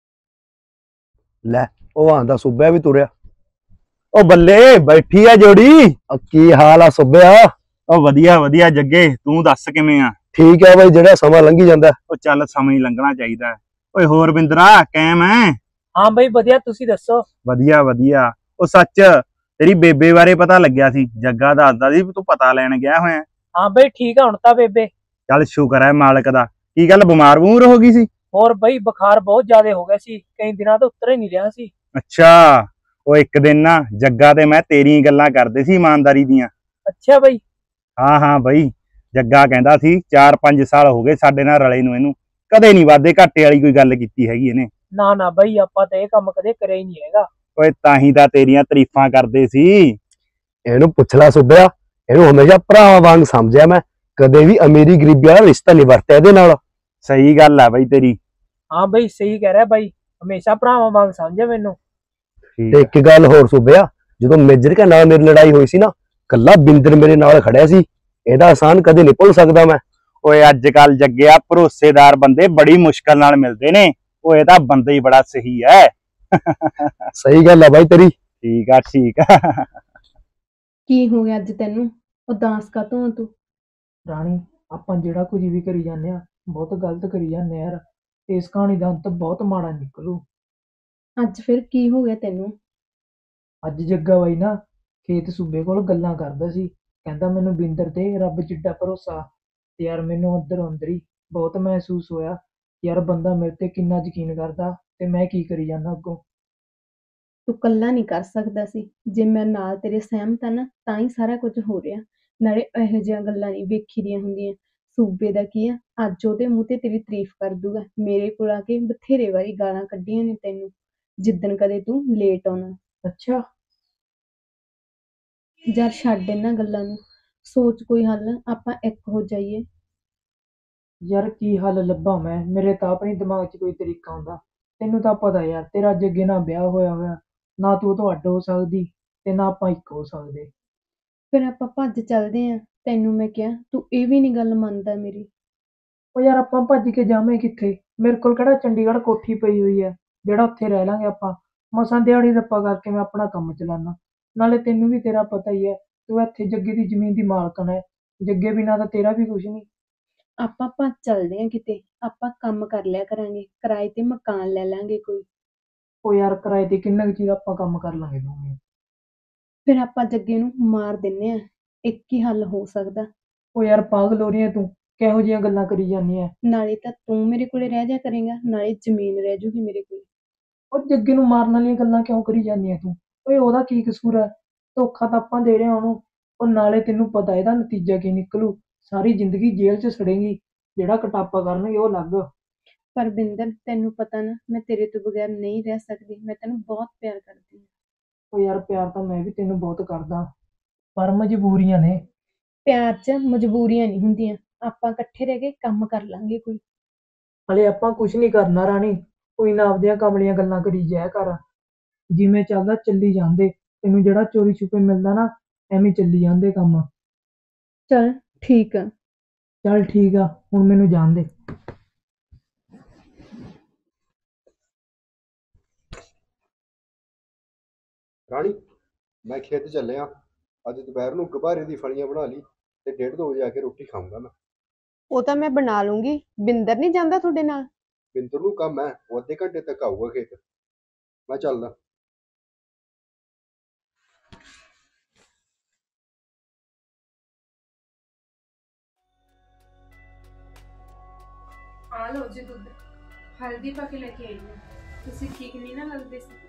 ਲੈ, ਉਹ ਆਂਦਾ ਸੁੱਬਿਆ ਵੀ ਤੁਰਿਆ। ਉਹ ਬੱਲੇ, ਬੈਠੀ ਆ ਜੋੜੀ। ਆ ਕੀ ਹਾਲ ਆ ਸੁੱਬਿਆ? ਉਹ ਵਧੀਆ ਵਧੀਆ ਜੱਗੇ, ਤੂੰ ਦੱਸ ਕਿਵੇਂ ਆ? ਠੀਕ ਹੈ ਬਾਈ, ਜਿਹੜਾ ਸਮਾਂ ਲੰਘੀ ਜਾਂਦਾ। ਉਹ ਚੱਲ ਸਮਾਂ ਹੀ ਲੰਘਣਾ ਚਾਹੀਦਾ। ਓਏ ਹੋਰ ਬਿੰਦਰਾ ਕਾਇਮ ਐ? ਹਾਂ ਬਈ ਵਧੀਆ, ਤੁਸੀਂ ਦੱਸੋ? ਵਧੀਆ ਵਧੀਆ। ਉਹ ਸੱਚ, ਤੇਰੀ ਬੇਬੇ ਬਾਰੇ ਪਤਾ ਲੱਗਿਆ ਸੀ, ਜੱਗਾ ਦੱਸਦਾ ਸੀ ਵੀ ਤੂੰ ਪਤਾ ਲੈਣ ਗਿਆ ਹੋਇਆ। ਹਾਂ ਬਈ ਠੀਕ ਆ ਹੁਣ ਤਾਂ ਬੇਬੇ। ਚੱਲ ਸ਼ੁਕਰ ਹੈ ਮਾਲਕ ਦਾ। ਕੀ ਗੱਲ, ਬਿਮਾਰ ਬਮੂਰ ਹੋ ਗਈ ਸੀ? ਹੋਰ ਬਈ ਬੁਖਾਰ ਬਹੁਤ ਜ਼ਿਆਦਾ ਹੋ ਗਿਆ ਸੀ, ਕਈ ਦਿਨਾਂ ਤੋਂ ਉਤਰ ਹੀ ਨਹੀਂ ਰਿਹਾ ਸੀ। ਅੱਛਾ। ਉਹ ਇੱਕ ਦਿਨ ਨਾ ਜੱਗਾ ਤੇ ਮੈਂ ਤੇਰੀਆਂ ਗੱਲਾਂ ਕਰਦੇ ਸੀ ਇਮਾਨਦਾਰੀ ਦੀਆਂ। ਅੱਛਾ ਬਈ। ਹਾਂ ਹਾਂ ਬਈ, ਜੱਗਾ ਕਹਿੰਦਾ ਸੀ ਚਾਰ ਪੰਜ ਸਾਲ ਹੋ ਗਏ ਸਾਡੇ ਨਾਲ ਰਲੇ ਨੂੰ, ਇਹਨੂੰ ਕਦੇ ਨਹੀਂ ਵਾਧੇ ਘਾਟੇ ਵਾਲੀ ਕੋਈ ਗੱਲ ਕੀਤੀ ਹੈਗੀ ਇਹਨੇ। ਨਾ ਨਾ ਬਈ, ਆਪਾਂ ਤਾਂ ਇਹ ਕੰਮ ਕਦੇ ਕਰਿਆ ਹੀ ਨਹੀਂ ਹੈਗਾ। ਓਏ ਤਾਂ ਹੀ ਤਾਂ ਤੇਰੀਆਂ ਤਾਰੀਫਾਂ ਕਰਦੇ ਸੀ। ਇਹਨੂੰ ਪੁੱਛ ਲੈ ਸੁੱਬਿਆ, ਇਹਨੂੰ ਹਮੇਸ਼ਾ ਭਰਾਵਾਂ ਵਾਂਗ ਸਮਝਿਆ ਮੈਂ, ਕਦੇ ਵੀ ਅਮੀਰੀ ਗਰੀਬੀ ਵਾਲਾ ਰਿਸ਼ਤਾ ਨਹੀਂ ਵਰਤਿਆ ਇਹਦੇ ਨਾਲ। ਸਹੀ ਗੱਲ ਆ ਬਈ ਤੇਰੀ। ਹਾਂ ਬਈ ਸਹੀ ਕਹਿ ਰਿਹਾ ਬਾਈ, ਹਮੇਸ਼ਾ ਭਰਾਵਾਂ ਵਾਂਗ ਸਮਝਿਆ ਮੈਨੂੰ। ਤੇ ਇੱਕ ਗੱਲ ਹੋਰ ਸੁੱਬਿਆ, ਜਦੋਂ ਮੇਜਰ ਕੇ ਨਾਲ ਮੇਰੀ ਲੜਾਈ ਹੋਈ ਸੀ ਨਾ, ਕੱਲਾ ਬਿੰਦਰ ਮੇਰੇ ਨਾਲ ਖੜਿਆ ਸੀ। ਇਹਦਾ ਆਸਾਨ ਕਦੇ ਨਹੀਂ ਭੁੱਲ ਸਕਦਾ ਮੈਂ। ਓਏ ਅੱਜ ਕੱਲ ਜੱਗਿਆ ਭਰੋਸੇਦਾਰ ਬੰਦੇ ਬੜੀ ਮੁਸ਼ਕਲ ਨਾਲ ਮਿਲਦੇ ਨੇ। ਉਹ ਇਹਦਾ ਬੰਦਾ ਹੀ ਬੜਾ ਸਹੀ ਹੈ। ਸਹੀ ਗੱਲ ਆ ਬਾਈ ਤੇਰੀ। ਠੀਕ ਆ ਠੀਕ ਆ। ਕੀ ਹੋ ਗਿਆ ਅੱਜ ਤੈਨੂੰ? ਉਦਾਸ ਕਾਹਤੋਂ ਆ ਤੂੰ? ਰਾਣੀ, ਆਪਾਂ ਜਿਹੜਾ ਕੁਝ ਵੀ ਕਰੀ ਜਾਂਦੇ ਆ ਬਹੁਤ ਗਲਤ ਕਰੀ ਜਾਂਦੇ ਆ ਯਾਰ। ਇਸ ਕਹਾਣੀ ਦਾ ਅੰਤ ਬਹੁਤ ਮਾੜਾ ਨਿਕਲੂ। ਅੱਜ ਫਿਰ ਕੀ ਹੋ ਗਿਆ ਤੈਨੂੰ? ਅੱਜ ਜੱਗਾ ਬਾਈ ਨਾ ਖੇਤ ਸੂਬੇ ਕੋਲ ਗੱਲਾਂ ਕਰਦਾ ਸੀ, ਕਹਿੰਦਾ ਮੈਨੂੰ ਬਿੰਦਰ ਤੇ ਰੱਬ ਜਿੱਡਾ ਭਰੋਸਾ। ਤੇ ਯਾਰ ਮੈਨੂੰ ਅੰਦਰੋਂ ਅੰਦਰ ਹੀ ਬਹੁਤ ਮਹਿਸੂਸ ਹੋਇਆ, ਯਾਰ ਬੰਦਾ ਮੇਰੇ ਤੇ ਕਿੰਨਾ ਯਕੀਨ ਕਰਦਾ ਤੇ ਮੈਂ ਕੀ ਕਰੀ ਜਾਂਦਾ ਅੱਗੋਂ। ਤੂੰ ਕੱਲਾ ਨਹੀਂ ਕਰ ਸਕਦਾ ਸੀ, ਜੇ ਮੈਂ ਨਾਲ ਤੇਰੇ ਸਹਿਮਤ ਆ ਨਾ ਤਾਂ ਹੀ ਸਾਰਾ ਕੁਝ ਹੋ ਰਿਹਾ। ਨਾਲੇ ਇਹੋ ਜਿਹੀਆਂ ਗੱਲਾਂ ਨਹੀਂ ਵੇਖੀ ਦੀਆਂ ਹੁੰਦੀਆਂ। ਸੂਬੇ ਦਾ ਕੀ ਆ, ਅੱਜ ਉਹਦੇ ਮੂੰਹ ਤੇ ਤੇਰੀ ਤਾਰੀਫ ਕਰ ਦੂਗਾ। ਮੇਰੇ ਕੋਲ ਆ ਕੇ ਬਥੇਰੇ ਵਾਰੀ ਗਾਲਾਂ ਕੱਢੀਆਂ ਨੇ ਤੈਨੂੰ, ਜਿੱਦਣ ਕਦੇ ਤੂੰ ਲੇਟ ਆਉਣਾ। ਅੱਛਾ। ਯਾਰ ਛੱਡ ਇਹਨਾਂ ਗੱਲਾਂ ਨੂੰ, ਸੋਚ ਕੋਈ ਹੱਲ, ਆਪਾਂ ਇੱਕ ਹੋ ਜਾਈਏ। ਯਾਰ ਕੀ ਹੱਲ ਲੱਭਾਂ ਮੈਂ? ਮੇਰੇ ਤਾਂ ਆਪਣੇ ਦਿਮਾਗ 'ਚ ਕੋਈ ਤਰੀਕਾ ਆਉਂਦਾ। ਤੈਨੂੰ ਤਾਂ ਪਤਾ ਯਾਰ, ਤੇਰਾ ਅੱਜ ਅੱਗੇ ਨਾ ਵਿਆਹ ਹੋਇਆ ਹੋਇਆ, ਨਾ ਤੂੰ ਉਹ ਤੋਂ ਅੱਡ ਹੋ ਸਕਦੀ ਤੇ ਨਾ ਆਪਾਂ ਇੱਕ ਹੋ ਸਕਦੇ। ਫਿਰ ਆਪਾਂ ਭੱਜ ਚੱਲਦੇ ਆਂ। ਤੈਨੂੰ ਮੈਂ ਕਿਹਾ, ਤੂੰ ਇਹ ਵੀ ਨਹੀਂ ਗੱਲ ਮੰਨਦਾ ਮੇਰੀ। ਉਹ ਯਾਰ ਆਪਾਂ ਭੱਜ ਕੇ ਜਾਵੇਂ ਕਿੱਥੇ? ਮੇਰੇ ਕੋਲ ਕਿਹੜਾ ਚੰਡੀਗੜ੍ਹ ਕੋਠੀ ਪਈ ਹੋਈ ਹੈ ਜਿਹੜਾ ਉੱਥੇ ਰਹਿ ਲਾਂਗੇ ਆਪਾਂ। ਮਸਾਂ ਦਿਹਾੜੀ ਦੱਪਾ ਕਰਕੇ ਮੈਂ ਆਪਣਾ ਕੰਮ ਚਲਾਨਾ। ਨਾਲੇ ਤੈਨੂੰ ਵੀ ਤੇਰਾ ਪਤਾ ਹੀ ਹੈ, ਤੂੰ ਇੱਥੇ ਜੱਗੇ ਦੀ ਜ਼ਮੀਨ ਦੀ ਮਾਲਕਣ ਹੈ, ਜੱਗੇ ਬਿਨਾਂ ਤਾਂ ਤੇਰਾ ਵੀ ਕੁਛ ਨਹੀਂ। ਆਪਾਂ ਭੱਜ ਚੱਲਦੇ ਆਂ ਕਿਤੇ, ਆਪਾਂ ਕੰਮ ਕਰ ਲਿਆ ਕਰਾਂਗੇ, ਕਿਰਾਏ ਤੇ ਮਕਾਨ ਲੈ ਲਾਂਗੇ ਕੋਈ। ਉਹ ਯਾਰ ਕਿਰਾਏ ਤੇ ਕਿੰਨਾ ਕੁ ਚਿਰ ਆਪਾਂ ਕੰਮ ਕਰ ਲਾਂਗੇ ਦੋਵੇਂ? ਫਿਰ ਆਪਾਂ ਜੱਗੇ ਨੂੰ ਮਾਰ ਦਿੰਨੇ ਆਂ, ਇੱਕ ਹੀ ਹੱਲ ਹੋ ਸਕਦਾ। ਉਹ ਯਾਰ ਪਾਗਲ ਹੋ ਰਹੀ ਹੈ ਤੂੰ, ਕਿਹੋ ਜਿਹੀਆਂ ਗੱਲਾਂ ਕਰੀ ਜਾਂਦੀ ਹੈ? ਨਾਲੇ ਤਾਂ ਤੂੰ ਮੇਰੇ ਕੋਲੇ ਰਹਿ ਜਾ ਕਰੇਗਾ, ਨਾਲੇ ਜ਼ਮੀਨ ਰਹਿ ਜੂਗੀ ਮੇਰੇ ਕੋਲ। ਉਹ ਜੱਗੇ ਨੂੰ ਮਾਰਨ ਵਾਲੀਆਂ ਗੱਲਾਂ ਕਿਉਂ ਕਰੀ ਜਾਂਦੀ ਐ ਤੂੰ? ਓਏ ਉਹਦਾ ਕੀ ਕਸੂਰ ਹੈ? ਧੋਖਾ ਤਾਂ ਆਪਾਂ ਦੇ ਰਹੇ ਹਾਂ ਉਹਨੂੰ। ਉਹ ਨਾਲੇ ਤੈਨੂੰ ਪਤਾ ਇਹਦਾ ਨਤੀਜਾ ਕੀ ਨਿਕਲੂ? ਸਾਰੀ ਜ਼ਿੰਦਗੀ ਜੇਲ੍ਹ 'ਚ ਸੜੇਂਗੀ। ਜਿਹੜਾ ਕਟਾਪਾ ਕਰਨਗੇ ਉਹ ਅਲੱਗ। ਪਰ ਬਿੰਦਰ, ਤੈਨੂੰ ਪਤਾ ਨਾ ਮੈਂ ਤੇਰੇ ਤੋਂ ਬਗੈਰ ਨਹੀਂ ਰਹਿ ਸਕਦੀ। ਮੈਂ ਤੈਨੂੰ ਬਹੁਤ ਪਿਆਰ ਕਰਦੀ ਹਾਂ। ਉਹ ਯਾਰ ਪਿਆਰ ਤਾਂ ਮੈਂ ਵੀ ਤੈਨੂੰ ਬਹੁਤ ਕਰਦਾ, ਪਰ ਮਜਬੂਰੀਆਂ ਨੇ। ਪਿਆਰ 'ਚ ਮਜਬੂਰੀਆਂ ਨਹੀਂ ਹੁੰਦੀਆਂ। ਆਪਾਂ ਇਕੱਠੇ ਰਹਿ ਕੇ ਕੰਮ ਕਰ ਲਾਂਗੇ ਕੋਈ। ਹਲੇ ਆਪਾਂ ਕੁਝ ਨਹੀਂ ਕਰਨਾ ਰਾਣੀ। ਕੋਈ ਨਾ ਆਪਦੀਆਂ ਕਮਲੀਆਂ ਗੱਲਾਂ ਕਰੀ ਜਾਇਆ ਕਰ। ਜਿਵੇਂ ਚੱਲਦਾ ਚੱਲੀ ਜਾਂਦੇ। ਤੈਨੂੰ ਜਿਹੜਾ ਚੋਰੀ ਛੁਪੇ ਮਿਲਦਾ ਨਾ, ਐਵੇਂ ਚੱਲੀ ਜਾਂਦੇ ਕੰਮ। ਚਲ ਠੀਕ ਆ। ਚੱਲ ਠੀਕ ਆ, ਹੁਣ ਮੈਨੂੰ ਜਾਣ ਦੇ। ਰਾਣੀ, ਮੈਂ ਖੇਤ ਚੱਲਿਆ। ਅੱਜ ਦੁਪਹਿਰ ਨੂੰ ਗਭਾਰੇ ਦੀ ਫਲੀਆਂ ਬਣਾ ਲਈ ਤੇ ਡੇਢ ਦੋ ਵਜੇ ਆ ਕੇ ਰੋਟੀ ਖਾਊਂਗਾ ਮੈਂ। ਉਹ ਤਾਂ ਮੈਂ ਬਣਾ ਲੂੰਗੀ। ਬਿੰਦਰ ਨਹੀਂ ਜਾਂਦਾ ਤੁਹਾਡੇ ਨਾਲ? ਬਿੰਦਰ ਨੂੰ ਕੰਮ ਹੈ, ਉਹ ਅੱਧੇ ਘੰਟੇ ਤੱਕ ਆਊਗਾ ਖੇਤ। ਮੈਂ ਚੱਲਦਾ। ਆ ਲਓ ਜੀ ਦੁੱਧ। ਹਲਦੀ ਪਾ ਕੇ ਲੈ ਕੇ ਆਈ ਹਾਂ। ਤੁਸੀਂ ਠੀਕ ਨਹੀਂ ਨਾ ਲੱਗਦੇ ਸੀ।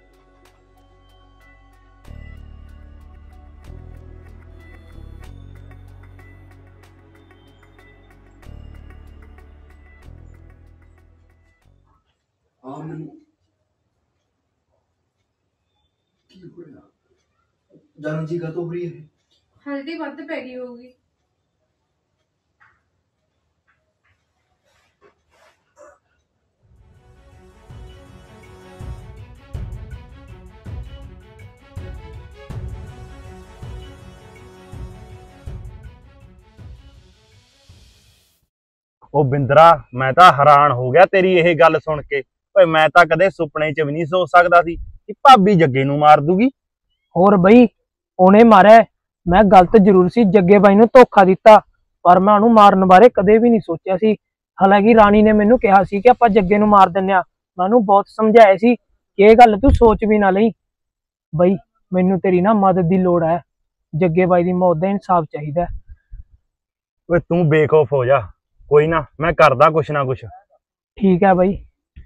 ਹਾਂ, ਮੈਨੂੰ ਕੀ ਹੋਇਆ? ਜਾਨ ਜੀ ਕਾ ਤੋਂ ਹੋ ਰਹੀ ਹੈ? ਹਲਦੀ ਵੱਧ ਪੈ ਗਈ ਹੋਊਗੀ। ਉਹ ਬਿੰਦਰਾ, ਮੈਂ ਤਾਂ ਹੈਰਾਨ ਹੋ ਗਿਆ ਤੇਰੀ ਇਹ ਗੱਲ ਸੁਣ ਕੇ। ਓਏ ਮੈਂ ਤਾਂ ਕਦੇ ਸੁਪਨੇ 'ਚ ਵੀ ਨਹੀਂ ਸੋਚ ਸਕਦਾ ਸੀ ਕਿ ਭਾਬੀ ਜੱਗੇ ਨੂੰ ਮਾਰ ਦੂਗੀ। ਹੋਰ ਬਈ, ਉਹਨੇ ਮਾਰਿਆ। ਮੈਂ ਗਲਤ ਜ਼ਰੂਰ ਸੀ, ਜੱਗੇ ਬਾਈ ਨੂੰ ਧੋਖਾ ਦਿੱਤਾ, ਪਰ ਮੈਂ ਉਹਨੂੰ ਮਾਰਨ ਬਾਰੇ ਕਦੇ ਵੀ ਨਹੀਂ ਸੋਚਿਆ ਸੀ। ਹਾਲਾਂਕਿ ਰਾਣੀ ਨੇ ਮੈਨੂੰ ਕਿਹਾ ਸੀ ਕਿ ਆਪਾਂ ਜੱਗੇ ਨੂੰ ਮਾਰ ਦਿੰਦੇ ਆ। ਮੈਂ ਉਹਨੂੰ ਬਹੁਤ ਸਮਝਾਇਆ ਸੀ ਕਿ ਇਹ ਗੱਲ ਤੂੰ ਸੋਚ ਵੀ ਨਾ ਲਈ। ਬਈ ਮੈਨੂੰ ਤੇਰੀ ਨਾ ਮਦਦ ਦੀ ਲੋੜ ਹੈ। ਜੱਗੇ ਬਾਈ ਦੀ ਮੌਤ ਦਾ ਇਨਸਾਫ ਚਾਹੀਦਾ। ਓਏ ਤੂੰ ਬੇਖੌਫ ਹੋ ਜਾ, ਕੋਈ ਨਾ ਮੈਂ ਕਰਦਾ ਕੁਛ ਨਾ ਕੁਛ। ਠੀਕ ਹੈ ਬਈ।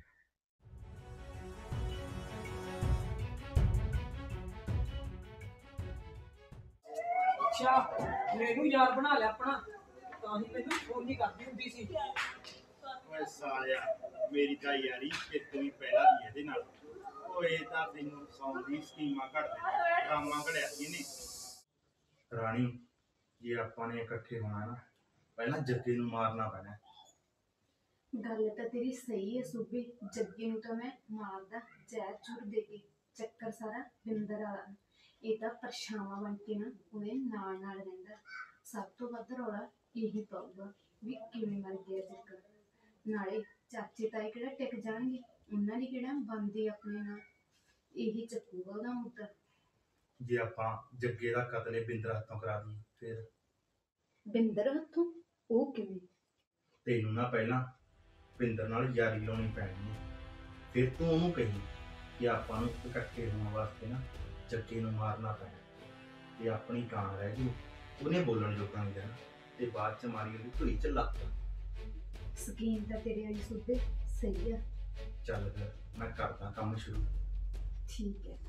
ਅੱਛਾ, ਮੈਨੂੰ ਯਾਰ ਬਣਾ ਲਿਆ ਆਪਣਾ, ਤਾਂ ਹੀ ਮੈਨੂੰ ਫੋਨ ਨਹੀਂ ਕਰਦੀ ਹੁੰਦੀ ਸੀ। ਓਏ ਸਾਲਿਆ, ਮੇਰੀ ਤਾਂ ਯਾਰੀ ਇੱਕ ਵੀ ਪਹਿਲਾਂ ਦੀ ਇਹਦੇ ਨਾਲ। ਓਏ ਤਾਂ ਤੈਨੂੰ ਸੌਣ ਦੀ ਸਕੀਮਾਂ ਘੜ ਦੇ ਡਰਾਮਾ ਘੜਿਆ ਸੀ ਇਹਨੇ। ਰਾਣੀ, ਜੇ ਆਪਾਂ ਨੇ ਇਕੱਠੇ ਹੋਣਾ ਨਾ, ਪਹਿਲਾਂ ਜੱਗੇ ਨੂੰ ਮਾਰਨਾ ਪੈਣਾ। ਗੱਲ ਤਾਂ ਤੇਰੀ ਸਹੀ ਹੈ ਸੂਬੇ। ਜੱਗੇ ਨੂੰ ਤਾਂ ਮੈਂ ਮਾਰਦਾ ਜ਼ਹਿਰ ਚੂਰ ਦੇ ਕੇ। ਚੱਕਰ ਸਾਰਾ ਬਿੰਦਰ ਵਾਲਾ। ਇਹ ਤਾਂ ਪਰਛਾਵਾਂ ਬਣ ਕੇ ਨਾ ਉਹਦੇ ਨਾਲ ਨਾਲ ਰਹਿੰਦਾ। ਸਭ ਤੋਂ ਵੱਧ ਰੌਲਾ ਇਹੀ ਪਾਊਗਾ ਵੀ ਕਿਵੇਂ ਮਰ ਗਿਆ ਚੱਕਰ। ਨਾਲੇ ਚਾਚੇ ਤਾਏ ਕਿਹੜਾ ਟਿਕ ਜਾਣਗੇ? ਉਹਨਾਂ ਦੀ ਕਿਹੜਾ ਬਣਦੀ ਆਪਣੇ ਨਾਲ। ਇਹੀ ਚੱਕੂਗਾ ਉਹਦਾ ਮੁੱਦਾ। ਜੇ ਆਪਾਂ ਜੱਗੇ ਦਾ ਕਤਲ ਬਿੰਦਰ ਹੱਥੋਂ ਕਰਾ ਦਈਏ ਫਿਰ? ਬਿੰਦਰ ਹੱਥੋਂ? ਉਹ ਕਿਵੇਂ? ਤੈਨੂੰ ਨਾ ਪਹਿਲਾਂ ਬਿੰਦਰ ਨਾਲ ਯਾਰੀ ਲਾਉਣੀ ਪੈਣੀ ਹੈ, ਫਿਰ ਤੂੰ ਉਹਨੂੰ ਕਹੀ ਕਿ ਆਪਾਂ ਨੂੰ ਇਕੱਠੇ ਹੋਣ ਵਾਸਤੇ ਨਾ ਜੱਗੇ ਨੂੰ ਮਾਰਨਾ ਪੈਣਾ। ਤੇ ਆਪਣੀ ਕਾਂ ਰਹਿ ਜੂ, ਉਹਨੇ ਬੋਲਣ ਜੋਗਾ ਨਹੀਂ ਰਹਿਣਾ, ਤੇ ਬਾਅਦ ਚ ਮਾਰੀ ਉਹਦੀ ਧੂਈ ਚ ਲੱਤ। ਸਕੀਮ ਤਾਂ ਤੇਰੇ ਵਾਲੀ ਸੂਬੇ ਸਹੀ ਆ। ਚੱਲ ਫਿਰ ਮੈਂ ਕਰਦਾ ਕੰਮ ਸ਼ੁਰੂ। ਠੀਕ ਹੈ।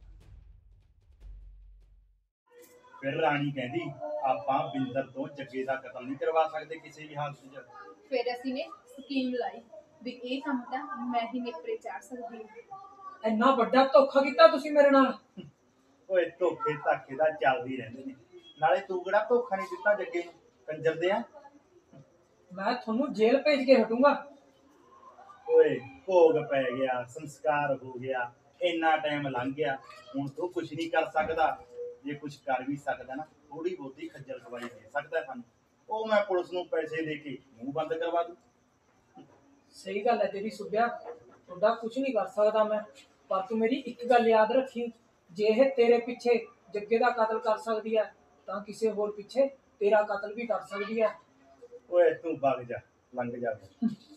ਫਿਰ ਰਾਣੀ ਕਹਿੰਦੀ ਆਪਾਂ ਬਿੰਦਰ ਤੋਂ ਜੱਗੇ ਦਾ ਕਤਲ ਨਹੀਂ ਕਰਵਾ ਸਕਦੇ ਕਿਸੇ ਵੀ ਹਾਲਤ 'ਚ। ਫਿਰ ਅਸੀਂ ਨੇ ਸਕੀਮ ਲਾਈ ਵੀ ਇਹ ਕੰਮ ਤਾਂ ਮੈਂ ਹੀ ਨੇਪਰੇ ਚਾੜ ਸਕਦੀ ਹਾਂ। ਇੰਨਾ ਵੱਡਾ ਧੋਖਾ ਕੀਤਾ ਤੁਸੀਂ ਮੇਰੇ ਨਾਲ। ਓਏ ਧੋਖੇ ਧਾਖੇ ਦਾ ਚੱਲਦੀ ਰਹਿੰਦੇ ਨੇ। ਨਾਲੇ ਤੂੰ ਕਿਹੜਾ ਧੋਖਾ ਨਹੀਂ ਦਿੱਤਾ ਜੱਗੇ ਨੂੰ, ਕੰਜਰ ਦੇ ਆ। ਮੈਂ ਤੁਹਾਨੂੰ ਜੇਲ੍ਹ ਭੇਜ ਕੇ ਹਟੂੰਗਾ। ਓਏ ਭੋਗ ਪੈ ਗਿਆ, ਸੰਸਕਾਰ ਹੋ ਗਿਆ, ਇੰਨਾ ਟਾਈਮ ਲੰਘ ਗਿਆ, ਹੁਣ ਤੂੰ ਕੁਛ ਨਹੀਂ ਕਰ ਸਕਦਾ। ਜੇ ਕੁਛ ਕਰ ਵੀ ਸਕਦਾ ਨਾ, ਥੋੜੀ ਬਹੁਤੀ ਖੱਜਲ ਖਵਾਈ ਦੇ ਸਕਦਾ ਸਾਨੂੰ। ਉਹ ਮੈਂ ਪੁਲਿਸ ਨੂੰ ਪੈਸੇ ਦੇ ਕੇ ਮੂੰਹ ਬੰਦ ਕਰਵਾ ਦੂੰ। ਸਹੀ ਗੱਲ ਹੈ ਤੇਰੀ ਸੁਭਿਆ, ਤੁਹਾਡਾ ਕੁਝ ਨਹੀਂ ਕਰ ਸਕਦਾ ਮੈਂ। ਪਰ ਤੂੰ ਮੇਰੀ ਇੱਕ ਗੱਲ ਯਾਦ ਰੱਖੀ, ਜੇ ਇਹ ਤੇਰੇ ਪਿੱਛੇ ਜੱਗੇ ਦਾ ਕਤਲ ਕਰ ਸਕਦੀ ਹੈ ਤਾਂ ਕਿਸੇ ਹੋਰ ਪਿੱਛੇ ਤੇਰਾ ਕਤਲ ਵੀ ਕਰ ਸਕਦੀ ਹੈ। ਓਏ ਤੂੰ ਵਗ ਜਾ, ਲੰਘ ਜਾ।